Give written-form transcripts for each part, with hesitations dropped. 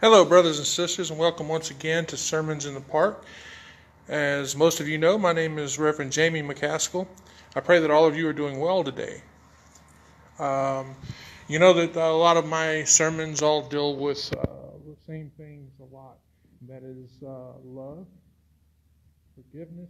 Hello, brothers and sisters, and welcome once again to Sermons in the Park. As most of you know, my name is Reverend Jamie McCaskill. I pray that all of you are doing well today. You know that a lot of my sermons all deal with the same things a lot. That is love, forgiveness,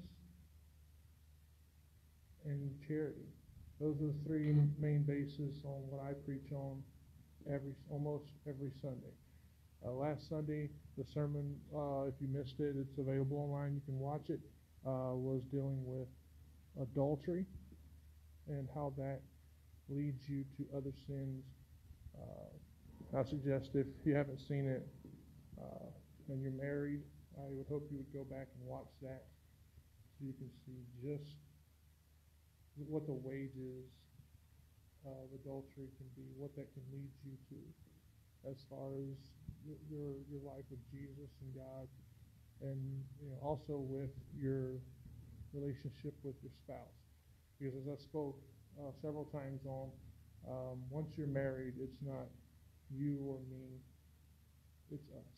and charity. Those are the three main bases on what I preach on almost every Sunday. Last Sunday, the sermon, if you missed it, it's available online. You can watch it. Was dealing with adultery and how that leads you to other sins. I suggest if you haven't seen it and you're married, I would hope you would go back and watch that so you can see just what the wages of adultery can be, what that can lead you to as far as your life with Jesus and God, and also with your relationship with your spouse. Because as I spoke several times on, once you're married, it's not you or me, it's us.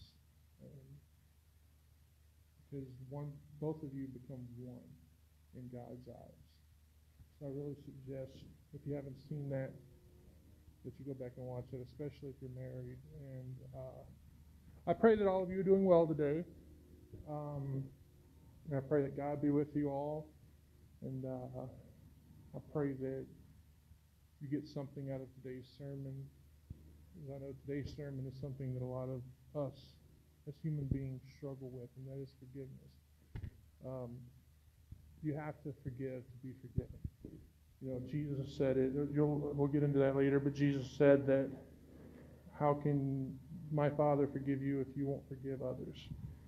Because both of you become one in God's eyes. So I really suggest, if you haven't seen that you go back and watch it, especially if you're married. And I pray that all of you are doing well today. And I pray that God be with you all. And I pray that you get something out of today's sermon. I know today's sermon is something that a lot of us as human beings struggle with, and that is forgiveness. You have to forgive to be forgiven. Jesus said it. We'll get into that later, but Jesus said that, how can my Father forgive you if you won't forgive others?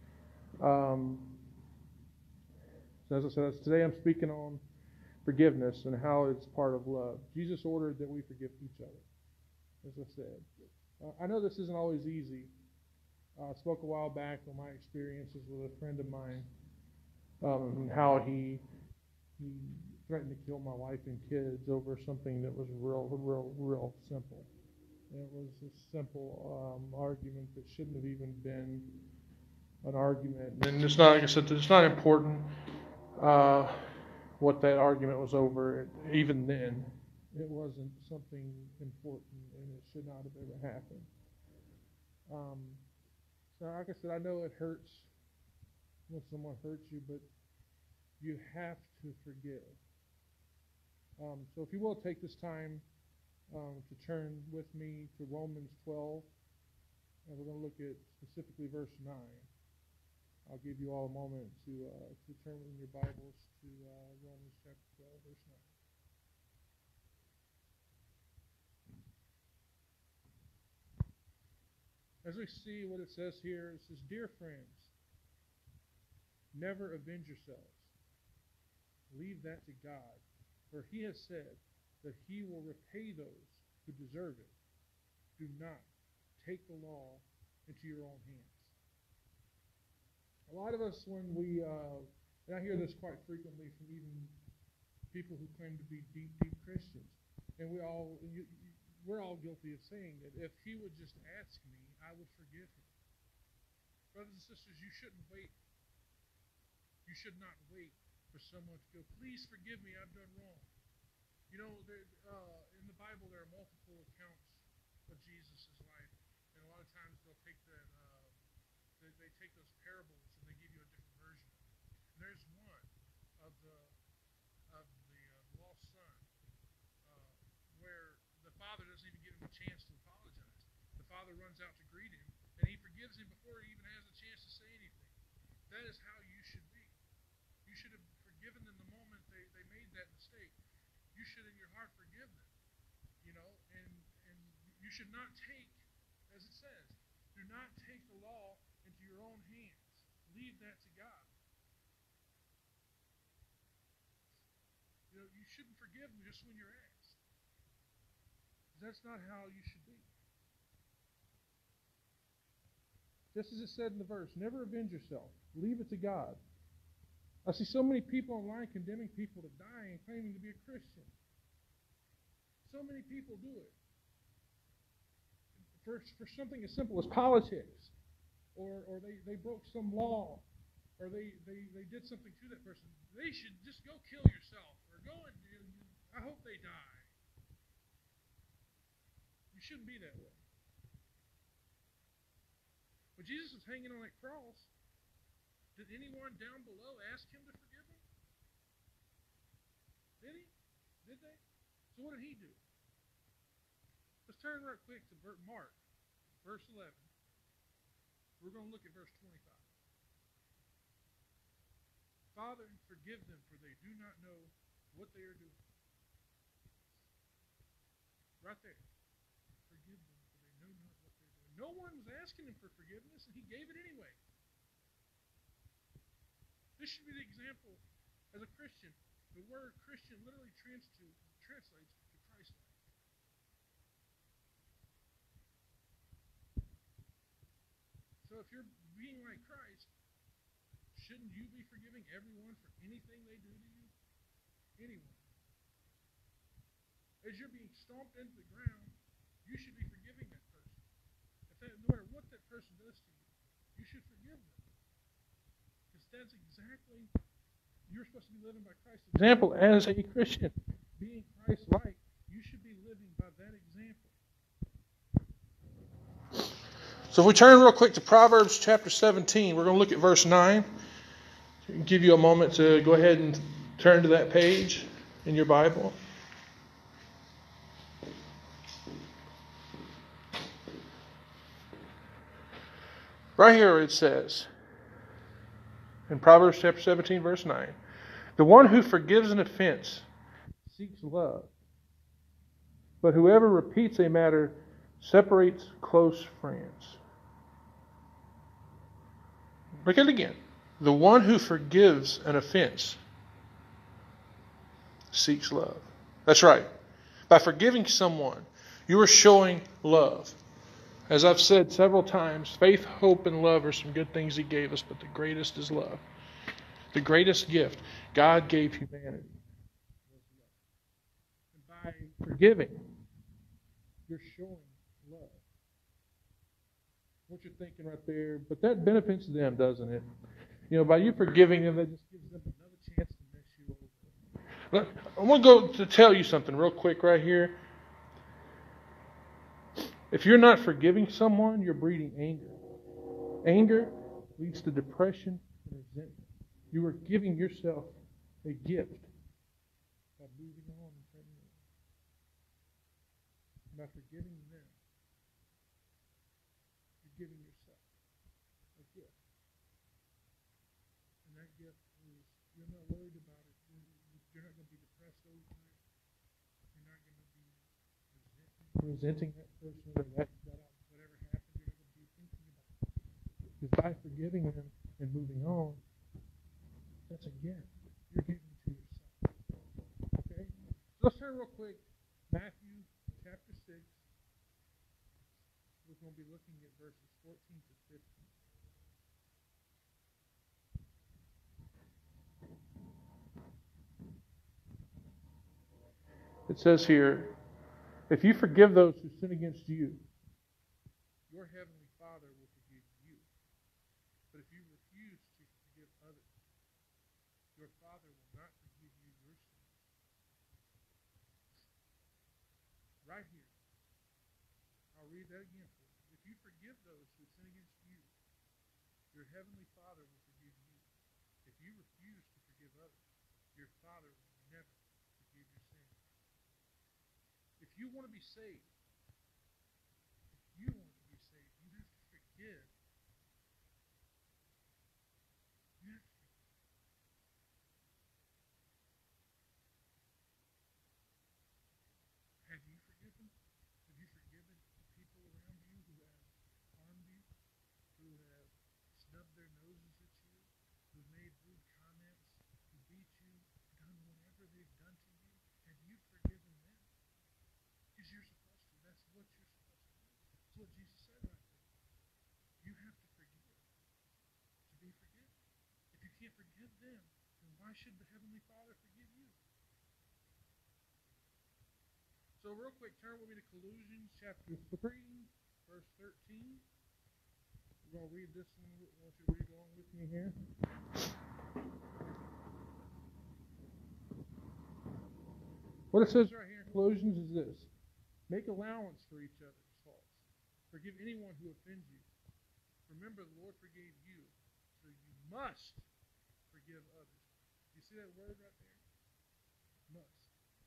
So as I said, today I'm speaking on forgiveness and how it's part of love. Jesus ordered that we forgive each other, as I said. I know this isn't always easy. I spoke a while back on my experiences with a friend of mine, and how he threatened to kill my wife and kids over something that was real simple. And it was a simple argument that shouldn't have even been an argument. And it's not, like I said, it's not important what that argument was over. Even then, it wasn't something important, and it should not have ever happened. So like I said, I know it hurts when someone hurts you, but you have to forgive. So if you will, take this time to turn with me to Romans 12, and we're going to look at specifically verse 9. I'll give you all a moment to turn in your Bibles to Romans chapter 12, verse 9. As we see what it says here, it says, "Dear friends, never avenge yourselves. Leave that to God. For he has said that he will repay those who deserve it. Do not take the law into your own hands." A lot of us, when we, and I hear this quite frequently from even people who claim to be deep Christians, and we're all guilty of saying that if he would just ask me, I would forgive him. Brothers and sisters, you shouldn't wait. You should not wait for someone to go, "Please forgive me, I've done wrong." In the Bible there are multiple accounts of Jesus' life, and a lot of times they'll take that, they take those parables and they give you a different version of it. And there's one of the lost son, where the father doesn't even give him a chance to apologize. The father runs out to greet him, and he forgives him before he even has a chance to say anything. That is how you should be. You should have forgiven them the moment they made that mistake. You should in your heart forgive them. And you should not take, as it says, do not take the law into your own hands. Leave that to God. You shouldn't forgive them just when you're asked. That's not how you should be. Just as it said in the verse, never avenge yourself. Leave it to God. I see so many people online condemning people to die and claiming to be a Christian. So many people do it. For something as simple as politics. or they broke some law, or they did something to that person, they should just go kill yourself, or go and I hope they die. You shouldn't be that way. When Jesus was hanging on that cross, did anyone down below ask him to forgive them? Did he? Did they? So what did he do? Let's turn right quick to Mark, verse 11. We're going to look at verse 25. Father, forgive them, for they do not know what they are doing. Right there. Forgive them, for they know not what they're doing. No one was asking him for forgiveness, and he gave it anyway. This should be the example as a Christian. The word Christian literally translates to Christ-like. So if you're being like Christ, shouldn't you be forgiving everyone for anything they do to you? Anyone. As you're being stomped into the ground, you should be forgiving that person. No matter what that person does to you, you should forgive them. Because that's exactly, you're supposed to be living by Christ's example as a Christian. Being Christ-like, you should be living by that example. So if we turn real quick to Proverbs chapter 17, we're going to look at verse 9. I'll give you a moment to go ahead and turn to that page in your Bible. Right here it says, in Proverbs chapter 17, verse 9, the one who forgives an offense seeks love, but whoever repeats a matter separates close friends. Look at it again. The one who forgives an offense seeks love. That's right. By forgiving someone, you are showing love. As I've said several times, faith, hope, and love are some good things He gave us, but the greatest is love. The greatest gift God gave humanity was love. And by forgiving, you're showing love. What you're thinking right there, but that benefits them, doesn't it? You know, by you forgiving them, that just gives them another chance to mess you over. I want to go to tell you something real quick right here. If you're not forgiving someone, you're breeding anger. Anger leads to depression and resentment. You are giving yourself a gift by moving on and turning around. By forgiving them, you're giving yourself a gift. And that gift is, you're not worried about it. You're not going to be depressed over it. You're not going to be resenting that person or whatever happened. You're not going to be thinking about it. Because by forgiving them and moving on, that's a gift you're giving to yourself. Okay? So let's turn real quick. Matthew chapter 6. We're going to be looking at verses 14 to 15. It says here, if you forgive those who sin against you, your heavenly Father will forgive you. But if you refuse to forgive others, your Father will not forgive you your sins. Right here. I'll read that again for you. If you forgive those who sin against you, your heavenly Father will forgive you. If you refuse to forgive others, your Father will never forgive your sins. If you want to be saved, you have to forgive. You have to forgive. Have you forgiven? Have you forgiven people around you who have harmed you, who have snubbed their noses at you, who made rude comments, who beat you, done whatever they've done to you? Have you forgiven them? Because you're supposed to. That's what you're supposed to do. That's what Jesus said right there. You have to forgive to be forgiven. If you can't forgive them, then why should the Heavenly Father forgive you? So real quick, turn with me to Colossians chapter 3, verse 13. We're going to read this one. I want you to read along with me here. What it says right here in Colossians is this. Make allowance for each other's faults. Forgive anyone who offends you. Remember, the Lord forgave you, so you must forgive others. You see that word right there? Must.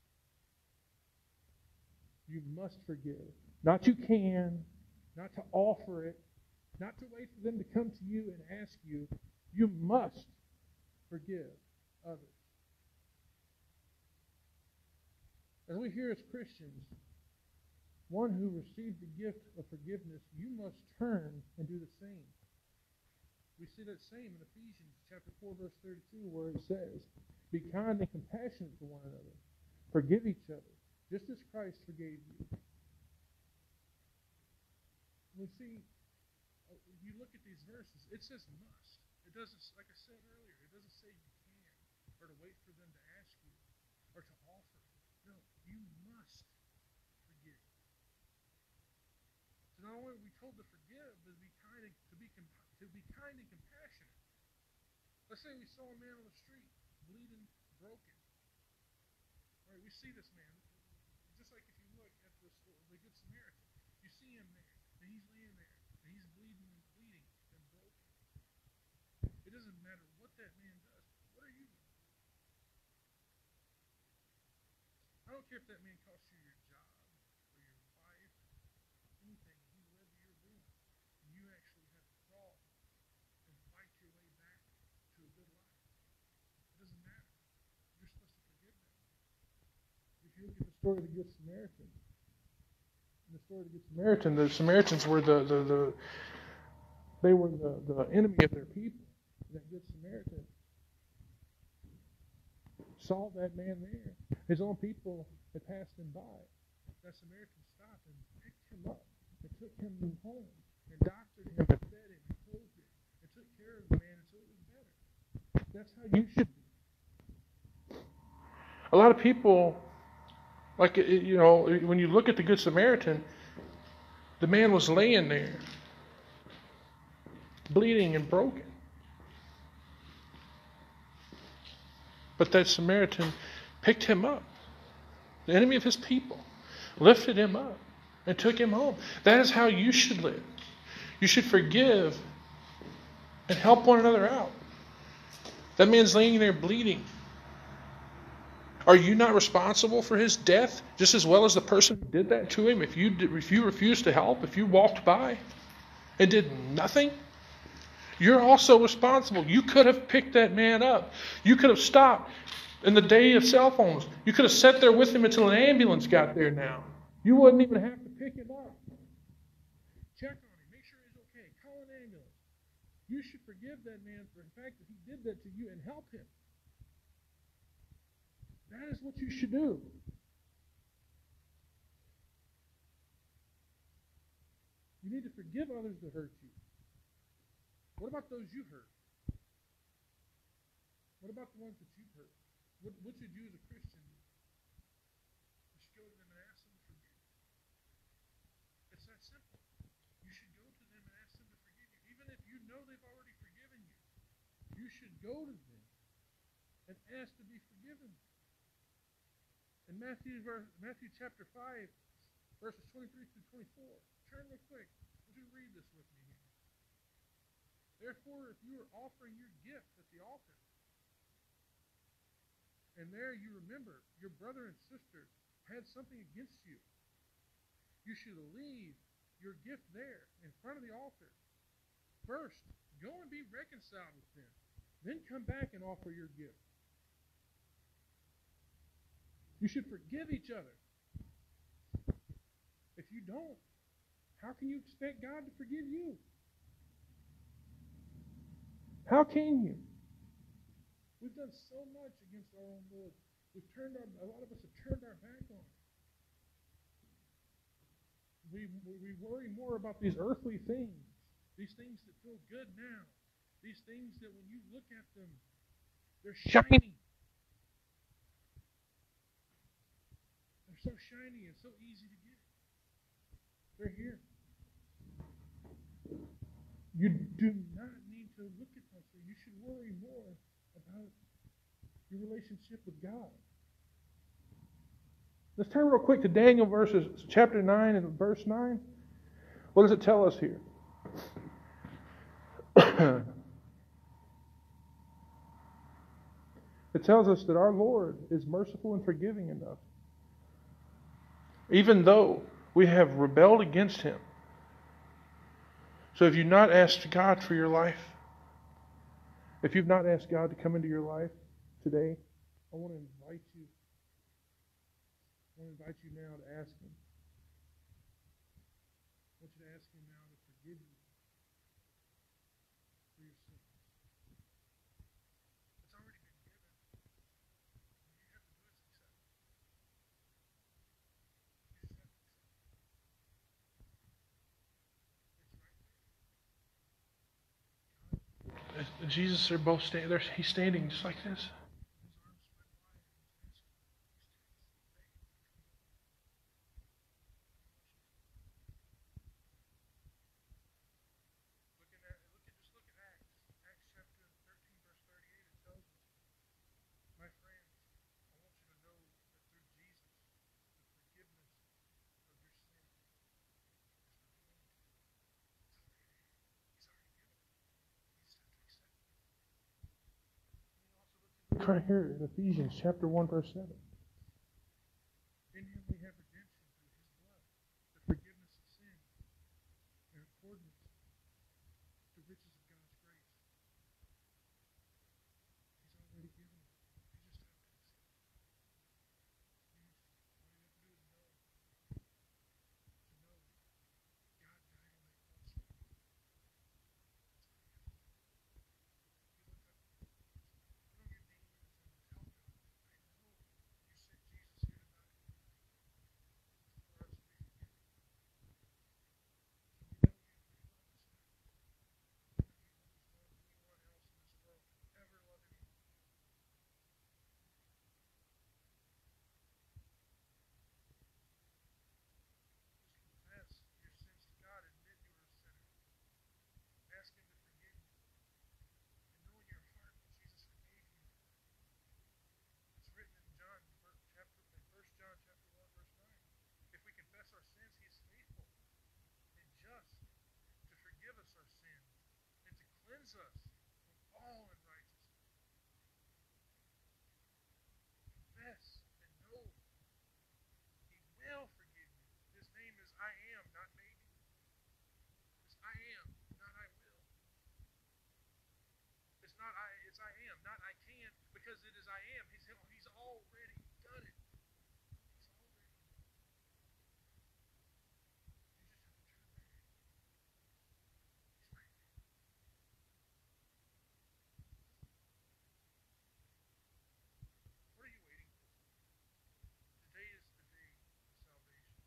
You must forgive. Not you can, not to offer it, not to wait for them to come to you and ask you. You must forgive others. As we hear as Christians, one who received the gift of forgiveness, you must turn and do the same. We see that same in Ephesians chapter 4, verse 32, where it says, be kind and compassionate to one another. Forgive each other, just as Christ forgave you. We see, if you look at these verses, it says must. It doesn't, like I said earlier, it doesn't say you can, or to wait for them to ask you, or to offer. No, you must forgive. So not only are we told to forgive, but to be kind and compassionate. Let's say we saw a man on the street, bleeding, broken. All right, we see this man. Just like if you look at the Good Samaritan, you see him there, and he's laying there, and he's bleeding and broken. It doesn't matter what that man does. What are you doing? I don't care if that man cost you your job or your wife, anything. He led to your ruin, and you actually had to crawl and fight your way back to a good life. It doesn't matter. You're supposed to forgive them. If you look at the story of the Good Samaritan, the Samaritans were the enemy of their people. That Good Samaritan saw that man there. His own people had passed him by. That Samaritan stopped and picked him up and took him home and doctored him and fed him and clothed him and took care of the man until it was better. That's how you should be. A lot of people, like, you know, when you look at the Good Samaritan, the man was laying there, bleeding and broken. But that Samaritan picked him up, the enemy of his people, lifted him up and took him home. That is how you should live. You should forgive and help one another out. That man's laying there bleeding. Are you not responsible for his death just as well as the person who did that to him? If you refused to help, if you walked by and did nothing, you're also responsible. You could have picked that man up. You could have stopped in the day of cell phones. You could have sat there with him until an ambulance got there now. You wouldn't even have to pick him up. Check on him. Make sure he's okay. Call an ambulance. You should forgive that man for the fact that he did that to you and help him. That is what you should do. You need to forgive others that hurt you. What about those you hurt? What about the ones that you hurt? What should you as a Christian do? You should go to them and ask them to forgive you. It's that simple. You should go to them and ask them to forgive you. Even if you know they've already forgiven you, you should go to them and ask to be forgiven. In Matthew chapter 5, verses 23 through 24. Turn real quick. Would you read this with me here? Therefore, if you are offering your gift at the altar, and there you remember your brother and sister had something against you, you should leave your gift there in front of the altar. First, go and be reconciled with them. Then come back and offer your gift. You should forgive each other. If you don't, how can you expect God to forgive you? How can you? We've done so much against our own will. A lot of us have turned our back on it. We worry more about these earthly things, these things that feel good now, these things that when you look at them, they're shiny. They're so shiny and so easy to get. They're here. You do not need to look at those things. You should worry more about your relationship with God. Let's turn real quick to Daniel chapter 9 and verse 9. What does it tell us here? It tells us that our Lord is merciful and forgiving enough. Even though we have rebelled against Him. So if you've not asked God for your life, if you've not asked God to come into your life today, I want to invite you. I want to invite you now to ask Him. I want you to ask Him now to forgive you for your sins. It's already been given. All you have to do is accept it. You just have to accept it. It's right there. Jesus are both standing there. He's standing just like this. Right here in Ephesians chapter 1 verse 7. In Him we have redemption through His blood, the forgiveness of sins, in accordance with the riches of God's grace. He's already given it. You just have to accept it. All you have to do is know God died on that cross for you. Ask Him to forgive you. And know in your heart that Jesus forgave you. It's written in John chapter 1 verse 9. If we confess our sins, He is faithful and just to forgive us our sins and to cleanse us from all unrighteousness. Confess and know He will forgive you. His name is I am, not maybe. It's I am, not I will. It's I am, not I can, because it is I am. He's already done it. He's already done it. You just have to turn back. He's right there. What are you waiting for? Today is the day of salvation.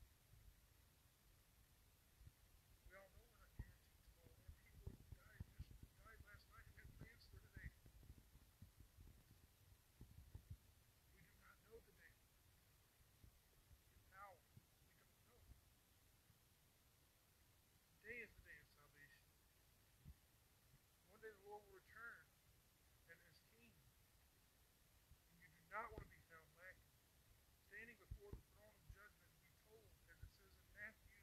We all know we're not guaranteed tomorrow. There are people who died last night who had plans for today. We do not know the day, the hour. We don't know. Today is the day of salvation. One day the Lord will return and as King. And you do not want to be found lacking. Standing before the throne of judgment and be told, as it says in Matthew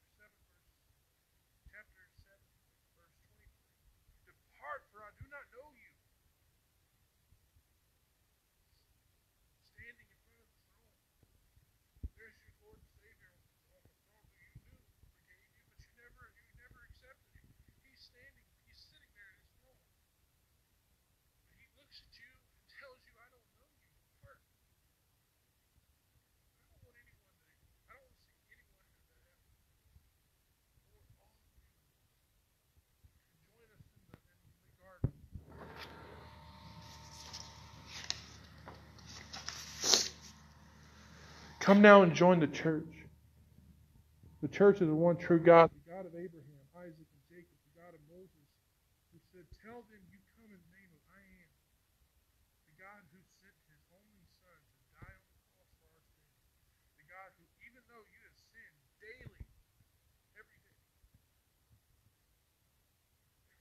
chapter 7, verse 23, depart, for I do not know you. Standing in front of the throne. There's your Lord and Savior on the throne who you knew forgave you, but you never accepted Him. He's sitting there at His throne. And He looks at you and tells you, I don't know you. Depart. I don't want to see anyone into that heaven. Lord, all of you. Join us in the garden. Come now and join the church. The church is the one true God, the God of Abraham, Isaac, and Jacob, the God of Moses, who said, tell them you come in the name of I am, the God who sent His only Son to die on the cross for our sins, the God who, even though you have sinned daily, every day,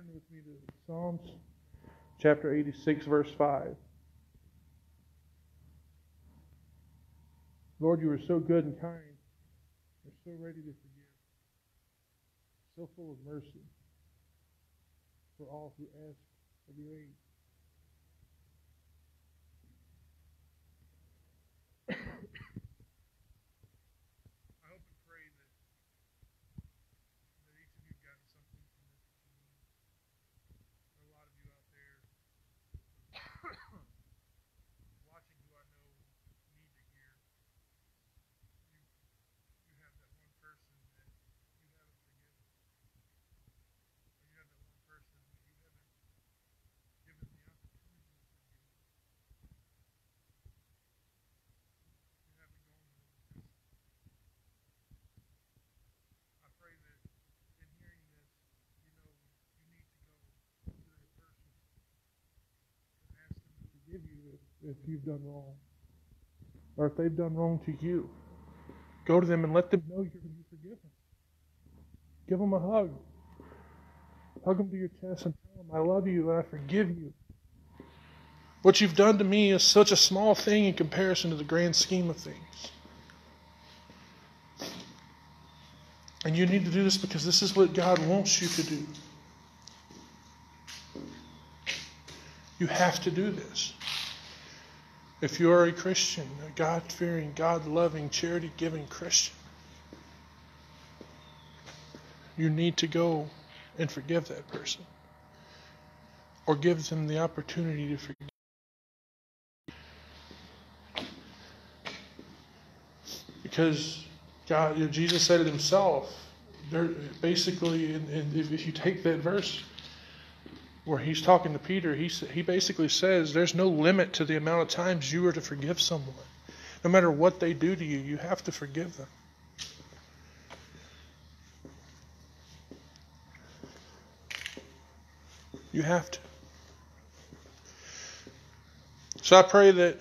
turn with me to Psalms chapter 86, verse 5. Lord, you are so good and kind. You're so ready to forgive. So full of mercy for all who ask of your aid. I hope and pray that each of you have gotten something from this this morning. There are a lot of you out there watching who I know need to hear. You have that one person that you haven't forgiven. Or you have that one person that you haven't given the opportunity to forgive. You haven't gone the distance. I pray that in hearing this, you know you need to go to that person and ask them to forgive you if you've done wrong. Or if they've done wrong to you. Go to them and let them know you're forgiven. Give them a hug. Hug them to your chest and tell them, I love you and I forgive you. What you've done to me is such a small thing in comparison to the grand scheme of things. And you need to do this because this is what God wants you to do. You have to do this. If you are a Christian, a God-fearing, God-loving, charity-giving Christian, you need to go and forgive that person. Or give them the opportunity to forgive. Because God, Jesus said it himself. Basically, if you take that verse where he's talking to Peter, he basically says there's no limit to the amount of times you are to forgive someone. No matter what they do to you, you have to forgive them. You have to. So I pray that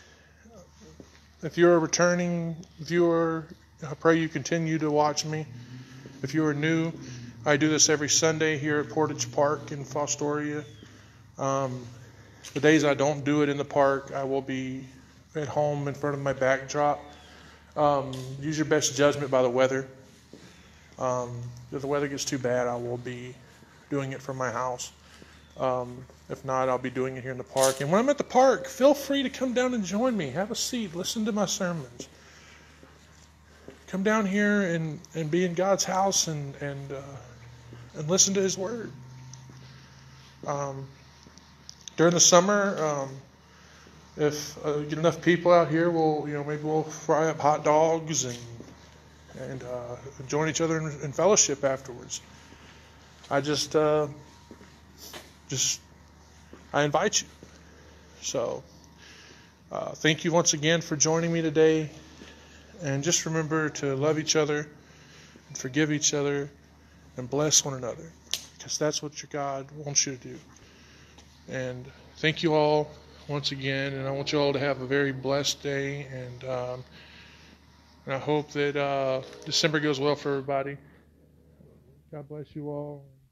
if you're a returning viewer, I pray you continue to watch me. If you are new, I do this every Sunday here at Portage Park in Fostoria. The days I don't do it in the park, I will be at home in front of my backdrop. Use your best judgment by the weather. If the weather gets too bad, I will be doing it from my house. If not, I'll be doing it here in the park. And when I'm at the park, feel free to come down and join me. Have a seat. Listen to my sermons. Come down here and be in God's house and listen to His Word. During the summer, if get enough people out here, maybe we'll fry up hot dogs and join each other in fellowship afterwards. I I invite you. So, thank you once again for joining me today. And just remember to love each other and forgive each other and bless one another. Because that's what your God wants you to do. And thank you all once again. And I want you all to have a very blessed day. And I hope that December goes well for everybody. God bless you all.